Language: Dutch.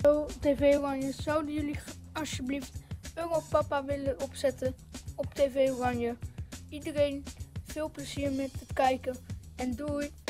Hallo TV Oranje, zouden jullie alsjeblieft Europapa willen opzetten op TV Oranje? Iedereen veel plezier met het kijken en doei!